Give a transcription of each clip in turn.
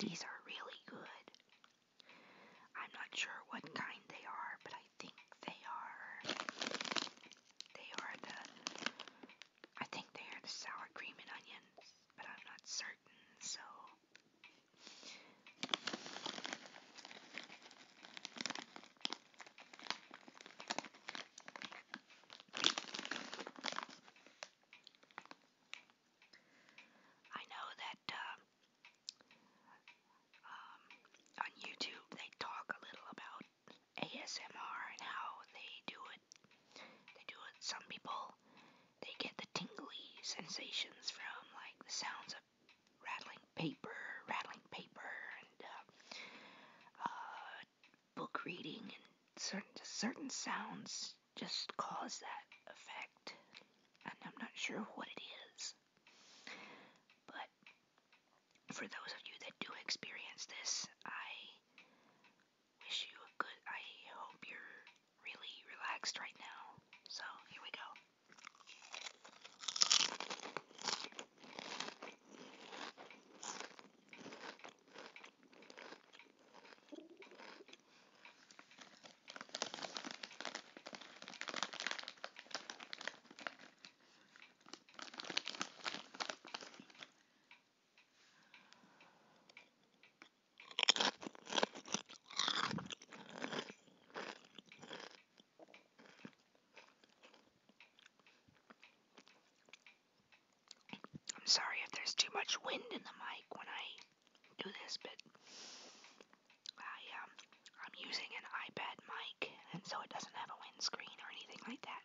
These are really good. I'm not sure what kind they are, but I think they are the sour cream and onions, but I'm not certain, so. I know that on YouTube they talk a little about ASMR and how they do it. Some people, they get the tingly sensations from like the sounds of rattling paper, and book reading, and certain sounds just cause that effect. And I'm not sure what it is. But for those of you that do experience this, I hope you're really relaxed right now. So here we go. I'm sorry if there's too much wind in the mic when I do this, but I'm using an iPad mic, and so it doesn't have a windscreen or anything like that.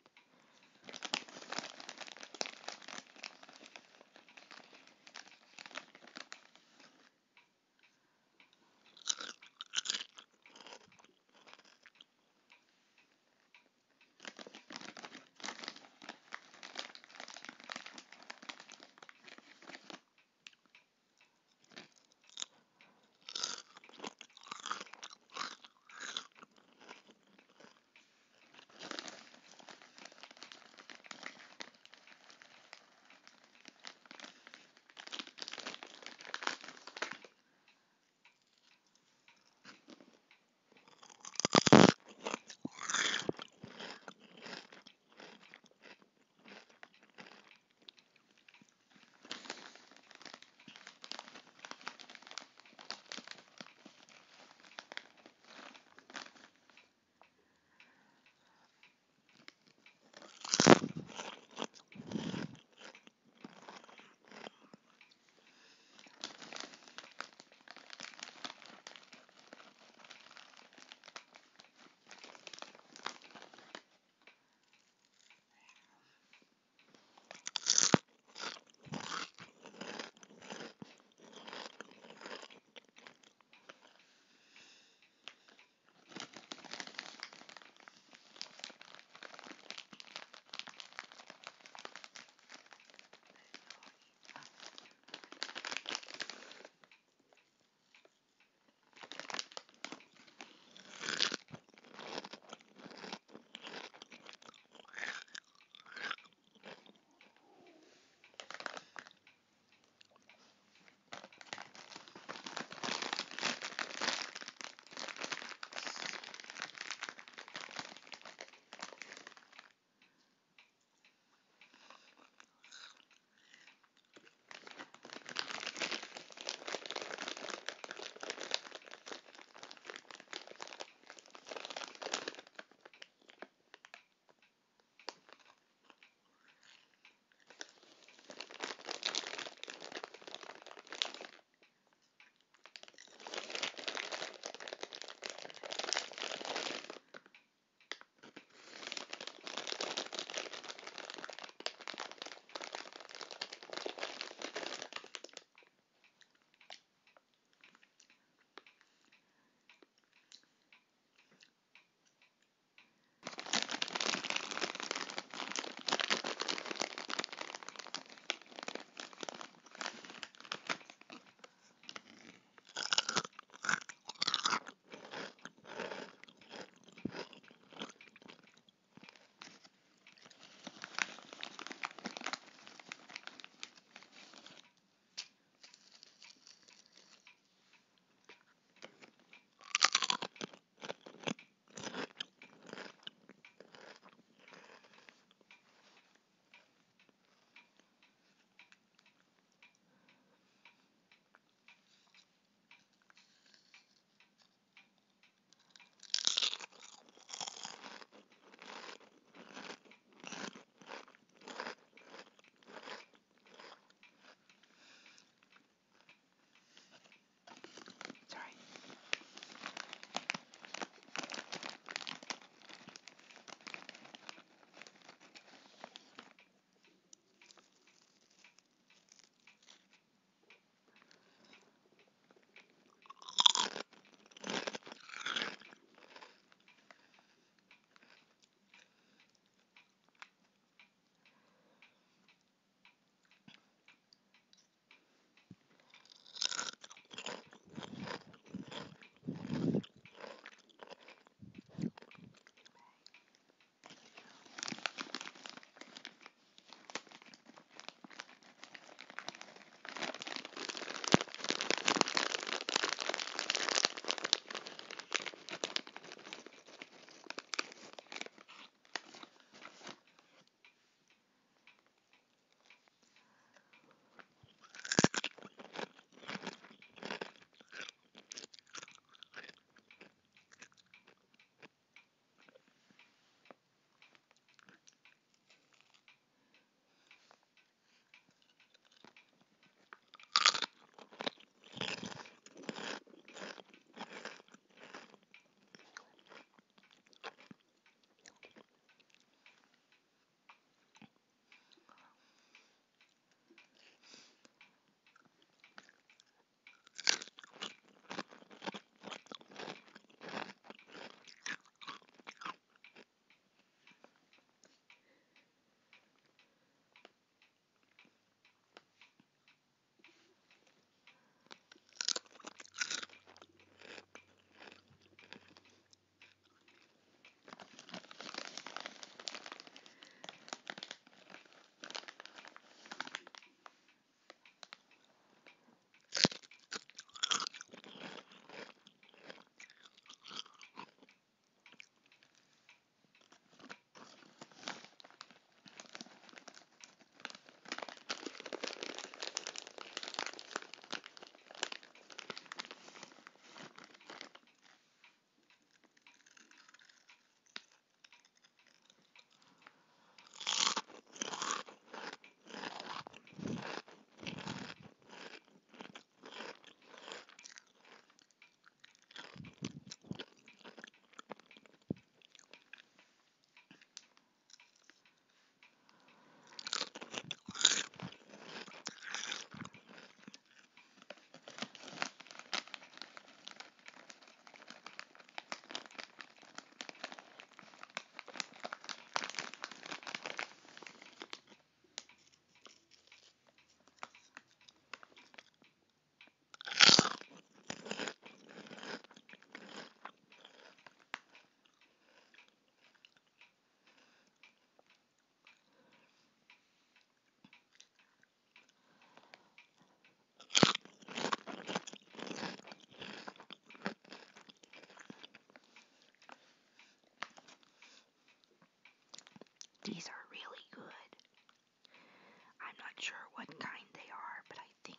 These are really good. I'm not sure what kind they are, but I think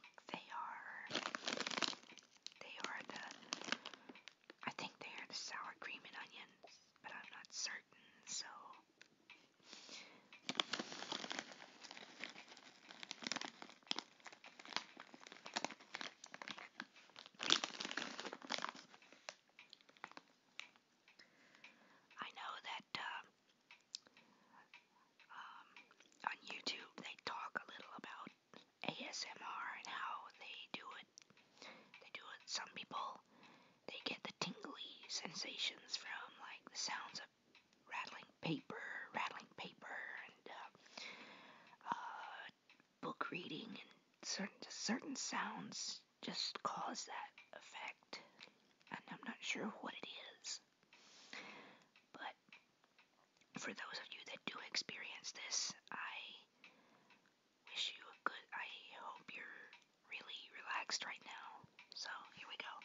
they are the sour cream and onions, but I'm not certain, so I know that on YouTube they talk a little about ASMR and how they do it. Some people, they get the tingly sensations from like the sounds of rattling paper, and book reading, and certain sounds just cause that effect. And I'm not sure what it is, but for those of you that do experience this, I hope you're really relaxed right now. So here we go.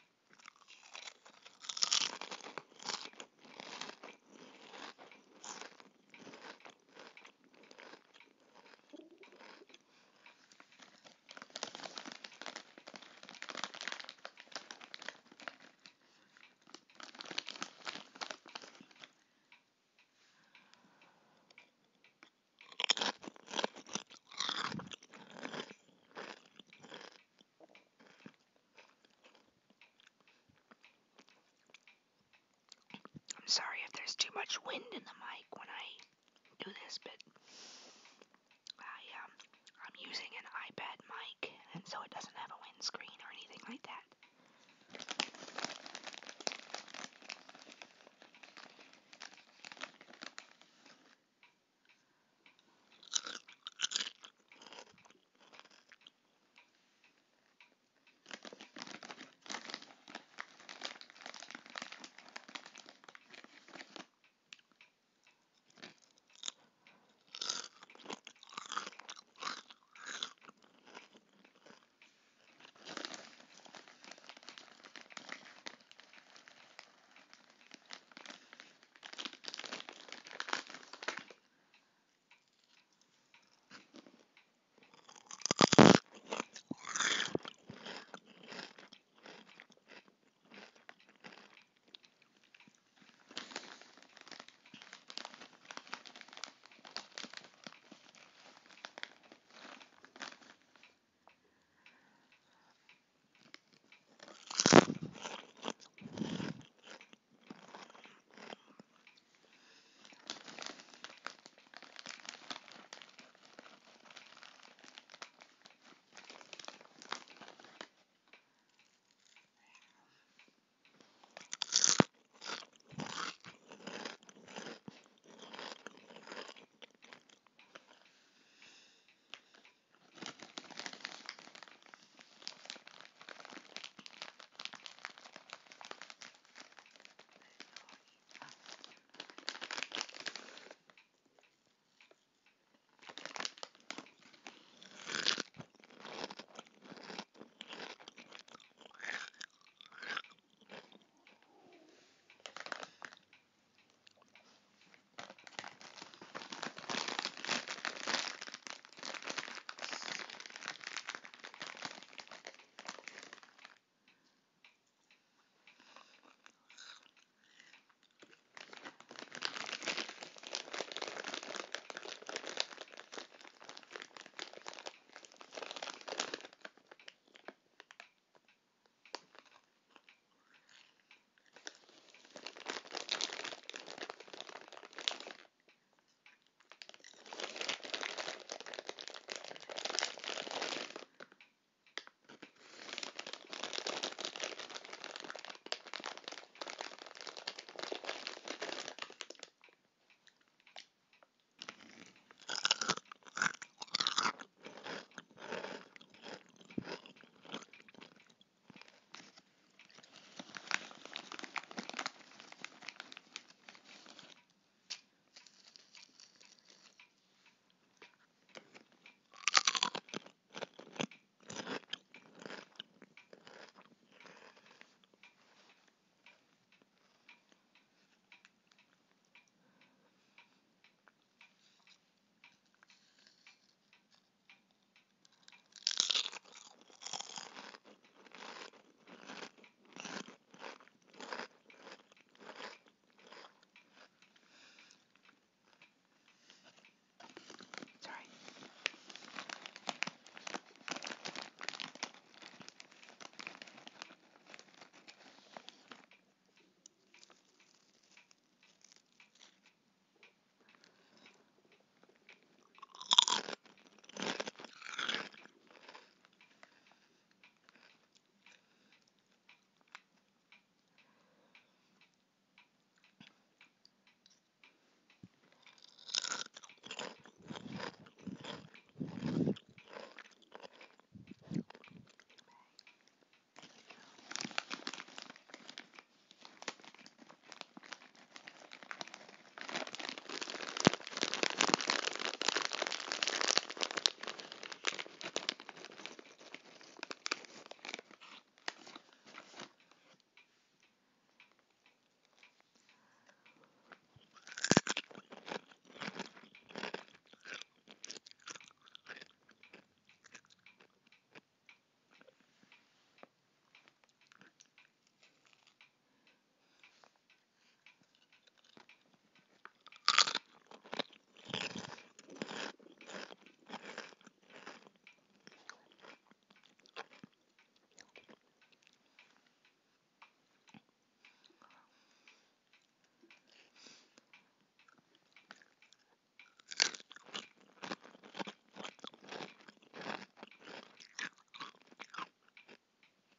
I'm sorry if there's too much wind in the mic when I do this, but I'm using an iPad mic, and so it doesn't have a windscreen or anything like that.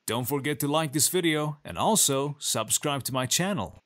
Don't forget to like this video and also subscribe to my channel.